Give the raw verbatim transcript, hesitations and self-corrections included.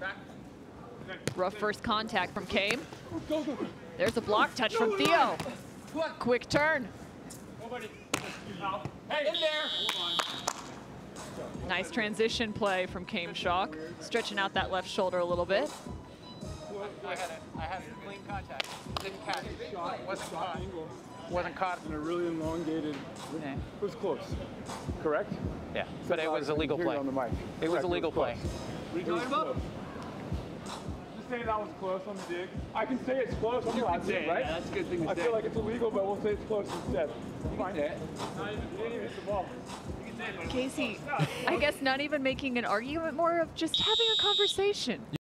Rough first contact from Chaim. There's a block touch from Theo. Quick turn. Hey, in there. Nice transition play from Chaim Schalk, stretching out that left shoulder a little bit. I had a, I had a clean contact. Didn't catch. Wasn't caught. Wasn't caught. In a really elongated. Yeah. It was close. Correct? Yeah, but it was a legal play. On the mic. It was a legal play. Just say that was close on the dig. I can say it's close. I'm allowed to, right? Yeah, that's a good thing to I say. feel like it's illegal, but we'll say it's close instead. Fine. Say it. Not even, you didn't even hit the ball. Casey, I guess not even making an argument, more of just having a conversation.